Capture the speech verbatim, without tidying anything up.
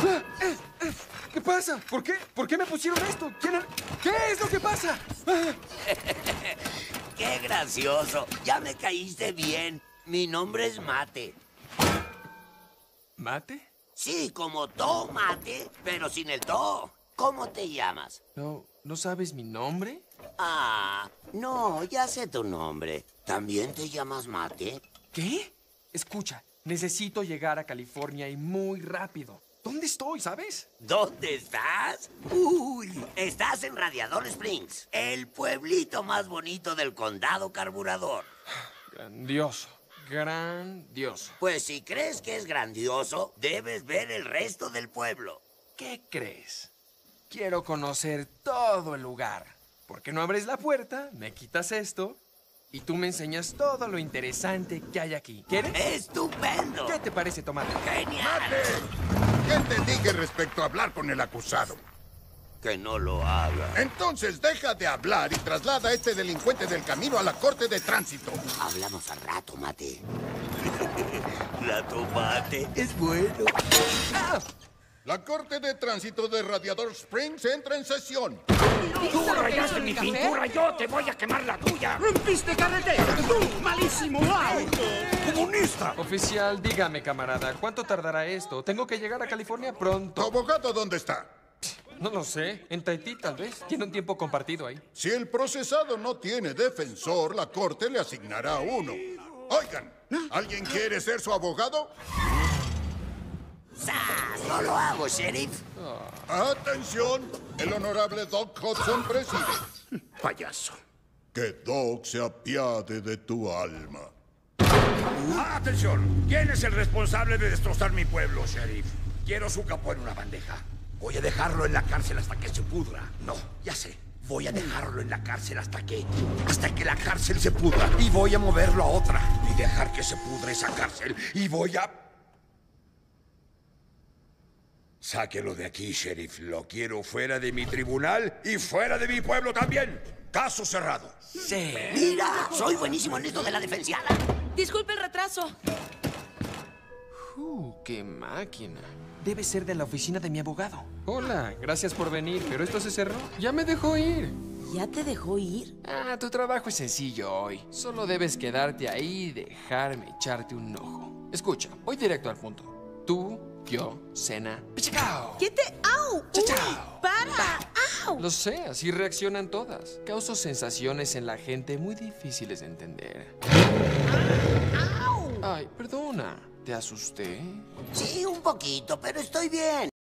¿Qué pasa? ¿Por qué? ¿Por qué me pusieron esto? ¿Quién era? ¿Qué es lo que pasa? ¡Qué gracioso! Ya me caíste bien. Mi nombre es Mate. ¿Mate? Sí, como tomate, pero sin el to. ¿Cómo te llamas? No, ¿no sabes mi nombre? Ah, no, ya sé tu nombre. ¿También te llamas Mate? ¿Qué? Escucha, necesito llegar a California y muy rápido. ¿Dónde estoy, sabes? ¿Dónde estás? Uy, estás en Radiador Springs, el pueblito más bonito del condado Carburador. Grandioso, grandioso. Pues si crees que es grandioso, debes ver el resto del pueblo. ¿Qué crees? Quiero conocer todo el lugar. ¿Por qué no abres la puerta, me quitas esto y tú me enseñas todo lo interesante que hay aquí? ¿Quieres? ¡Estupendo! ¿Qué te parece, Tomate? ¡Genial! ¿Qué te dije respecto a hablar con el acusado? Que no lo haga. Entonces deja de hablar y traslada a este delincuente del camino a la corte de tránsito. Hablamos al rato, Mate. La tomate es bueno. ¡Ah! La corte de tránsito de Radiador Springs entra en sesión. ¡Tú rayaste mi pintura! ¡Yo te voy a quemar la tuya! ¡Rompiste carretera! ¡Tú, malísimo auto! ¡Comunista! Oficial, dígame, camarada, ¿cuánto tardará esto? Tengo que llegar a California ¿Tu pronto. abogado dónde está? No lo sé. En Tahití, tal vez. Tiene un tiempo compartido ahí. Si el procesado no tiene defensor, la corte le asignará uno. Oigan, ¿alguien quiere ser su abogado? ¡Sas! No lo hago, sheriff. Atención, el honorable Doc Hudson preside. Payaso. Que Doc se apiade de tu alma. ¡Atención! ¿Quién es el responsable de destrozar mi pueblo, sheriff? Quiero su capó en una bandeja. Voy a dejarlo en la cárcel hasta que se pudra. No, ya sé. Voy a dejarlo en la cárcel hasta que... hasta que la cárcel se pudra. Y voy a moverlo a otra. Y dejar que se pudra esa cárcel. Y voy a... Sáquelo de aquí, sheriff. Lo quiero fuera de mi tribunal y fuera de mi pueblo también. Caso cerrado. Sí. Mira, soy buenísimo en esto de la defensiada. Disculpe el retraso. Uh, qué máquina. Debe ser de la oficina de mi abogado. Hola, gracias por venir, pero esto se cerró. Ya me dejó ir. ¿Ya te dejó ir? Ah, tu trabajo es sencillo hoy. Solo debes quedarte ahí y dejarme echarte un ojo. Escucha, voy directo al punto. Tú, yo, cena. ¡Pichacao! ¿Qué te...? ¡Au! ¡Chachao! ¡Uy! ¡Para! ¡Au! Lo sé, así reaccionan todas. Causo sensaciones en la gente muy difíciles de entender. ¡Au! Ay, perdona. ¿Te asusté? Sí, un poquito, pero estoy bien.